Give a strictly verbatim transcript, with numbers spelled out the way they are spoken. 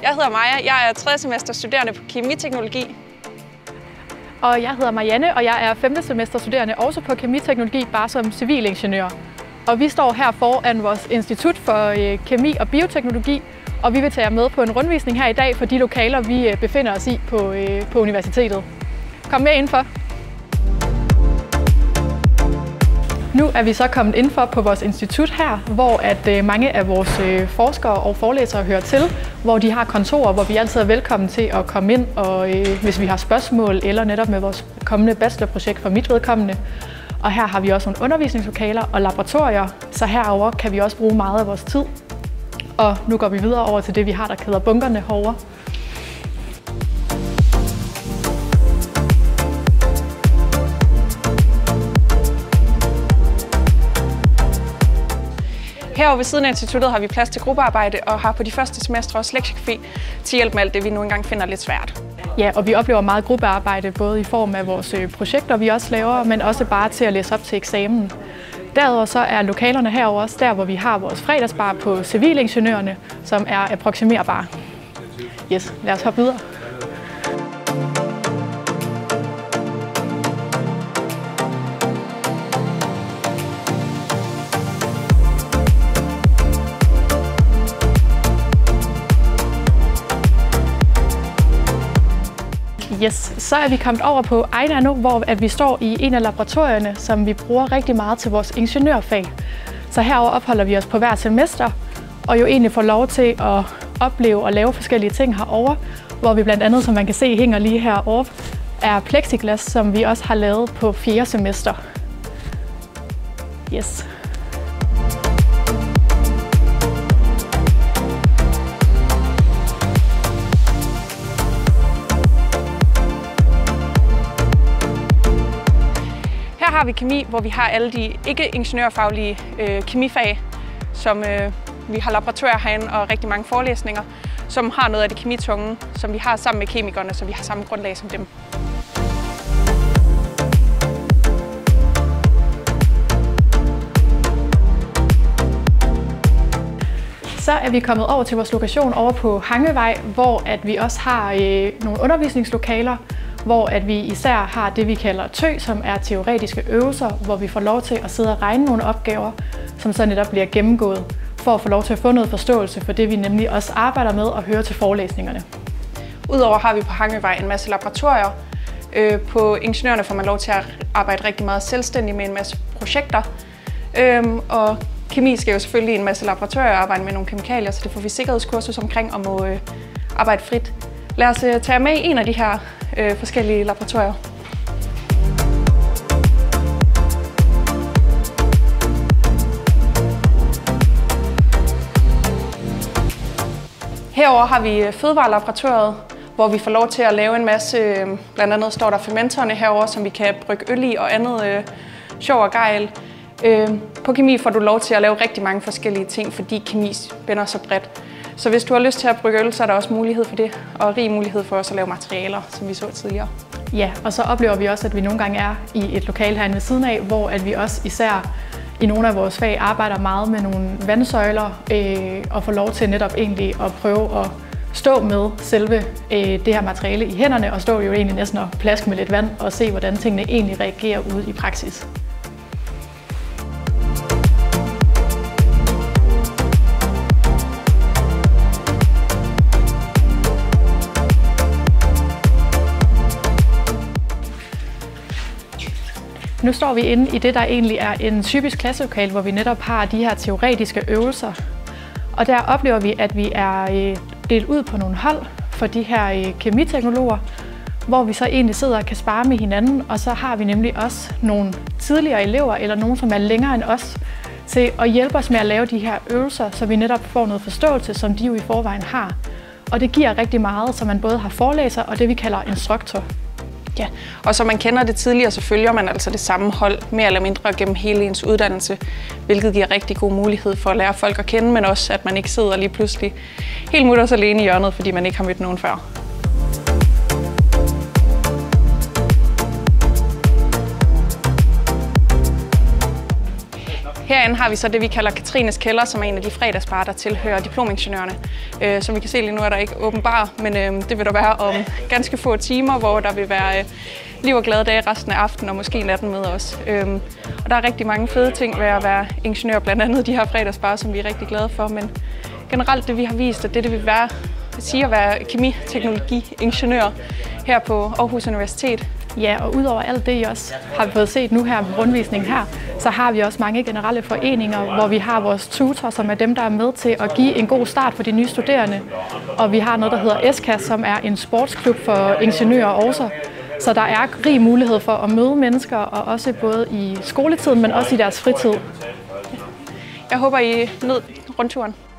Jeg hedder Maja, jeg er tredje semester studerende på kemiteknologi. Og jeg hedder Marianne, og jeg er femte semester studerende også på kemiteknologi, bare som civilingeniør. Og vi står her foran vores Institut for øh, Kemi og Bioteknologi, og vi vil tage jer med på en rundvisning her i dag for de lokaler, vi øh, befinder os i på, øh, på universitetet. Kom med indenfor. Nu er vi så kommet indenfor på vores institut her, hvor at øh, mange af vores øh, forskere og forelæsere hører til, hvor de har kontorer, hvor vi altid er velkommen til at komme ind, og øh, hvis vi har spørgsmål eller netop med vores kommende bachelorprojekt for mit vedkommende. Og her har vi også nogle undervisningslokaler og laboratorier, så herover kan vi også bruge meget af vores tid. Og nu går vi videre over til det, vi har, der hedder bunkerne herovre. Herovre ved siden af instituttet har vi plads til gruppearbejde og har på de første semestre også lektiecafé til hjælp med alt det, vi nu engang finder lidt svært. Ja, og vi oplever meget gruppearbejde, både i form af vores projekter, vi også laver, men også bare til at læse op til eksamen. Derudover så er lokalerne herovre også der, hvor vi har vores fredagsbar på civilingeniørerne, som er approximerbare. Yes, lad os hoppe videre. Yes, så er vi kommet over på Ejna nu, hvor at vi står i en af laboratorierne, som vi bruger rigtig meget til vores ingeniørfag. Så herover opholder vi os på hver semester, og jo egentlig får lov til at opleve og lave forskellige ting herover, hvor vi blandt andet, som man kan se, hænger lige herovre, er plexiglas, som vi også har lavet på fjerde semester. Yes. Her har vi kemi, hvor vi har alle de ikke-ingeniørfaglige øh, kemifag, som øh, vi har laboratorier herinde og rigtig mange forelæsninger, som har noget af det kemitunge, som vi har sammen med kemikerne, så vi har samme grundlag som dem. Så er vi kommet over til vores lokation over på Hangevej, hvor at vi også har øh, nogle undervisningslokaler, hvor at vi især har det, vi kalder tø, som er teoretiske øvelser, hvor vi får lov til at sidde og regne nogle opgaver, som så netop bliver gennemgået, for at få lov til at få noget forståelse for det, vi nemlig også arbejder med og hører til forelæsningerne. Udover har vi på Hangevej en masse laboratorier. Øh, på ingeniørerne får man lov til at arbejde rigtig meget selvstændigt med en masse projekter. Øh, og kemi skal jo selvfølgelig i en masse laboratorier arbejde med nogle kemikalier, så det får vi sikkerhedskursus omkring og må øh, arbejde frit. Lad os øh, tage med i en af de her øh, forskellige laboratorier. Herover har vi fødevarelaboratoriet, hvor vi får lov til at lave en masse, blandt andet står der fermentorerne herover, som vi kan brygge øl i og andet øh, sjov og gejl. Øh, på kemi får du lov til at lave rigtig mange forskellige ting, fordi kemi spænder så bredt. Så hvis du har lyst til at brygge øl, så er der også mulighed for det, og rig mulighed for også at lave materialer, som vi så tidligere. Ja, og så oplever vi også, at vi nogle gange er i et lokale herinde ved siden af, hvor at vi også især i nogle af vores fag arbejder meget med nogle vandsøjler, øh, og får lov til netop egentlig at prøve at stå med selve øh, det her materiale i hænderne, og stå jo egentlig næsten og plaske med lidt vand, og se, hvordan tingene egentlig reagerer ude i praksis. Nu står vi inde i det, der egentlig er en typisk klasselokale, hvor vi netop har de her teoretiske øvelser. Og der oplever vi, at vi er delt ud på nogle hold for de her kemiteknologer, hvor vi så egentlig sidder og kan spare med hinanden, og så har vi nemlig også nogle tidligere elever, eller nogen, som er længere end os, til at hjælpe os med at lave de her øvelser, så vi netop får noget forståelse, som de jo i forvejen har. Og det giver rigtig meget, så man både har forelæser og det, vi kalder instruktor. Ja, og som man kender det tidligere, så følger man altså det samme hold mere eller mindre gennem hele ens uddannelse, hvilket giver rigtig god mulighed for at lære folk at kende, men også at man ikke sidder lige pludselig helt mutters alene i hjørnet, fordi man ikke har mødt nogen før. Herinde har vi så det, vi kalder Katrines Kælder, som er en af de fredagsbarer, der tilhører diplomingeniørerne. Øh, som vi kan se lige nu, er der ikke åben bar, men øh, det vil der være om ganske få timer, hvor der vil være øh, liv og glade dage resten af aftenen og måske natten med os. Øh, og der er rigtig mange fede ting ved at være ingeniør, blandt andet de her fredagsbarer, som vi er rigtig glade for. Men generelt det, vi har vist, at det, det vil være, sige at være kemiteknologi-ingeniør her på Aarhus Universitet. Ja, og udover alt det, I også har fået set nu her med rundvisningen her, så har vi også mange generelle foreninger, hvor vi har vores tutor, som er dem, der er med til at give en god start for de nye studerende. Og vi har noget, der hedder S K A S, som er en sportsklub for ingeniører også. Så der er rig mulighed for at møde mennesker, og også både i skoletiden, men også i deres fritid. Jeg håber, I nød rundturen.